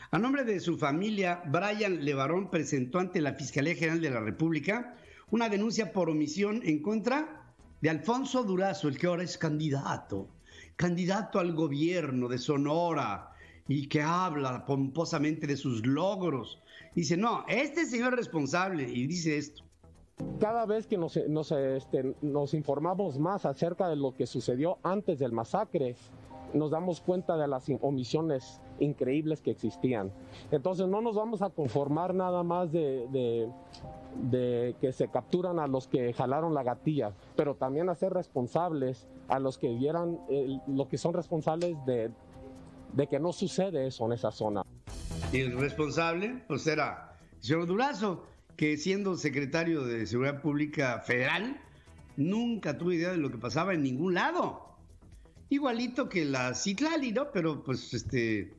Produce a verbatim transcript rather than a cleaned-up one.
A nombre de su familia, Brian Levarón presentó ante la Fiscalía General de la República una denuncia por omisión en contra de Alfonso Durazo, el que ahora es candidato, candidato al gobierno de Sonora y que habla pomposamente de sus logros. Dice, no, este señor es responsable y dice esto. Cada vez que nos, nos, este, nos informamos más acerca de lo que sucedió antes del masacre, nos damos cuenta de las omisiones increíbles que existían. Entonces no nos vamos a conformar nada más de, de, de que se capturan a los que jalaron la gatilla, pero también hacer responsables a los que vieran eh, lo que son responsables de, de que no sucede eso en esa zona. Y el responsable pues era el señor Durazo, que siendo secretario de Seguridad Pública Federal, nunca tuvo idea de lo que pasaba en ningún lado. Igualito que la Citlali, ¿no? Pero pues este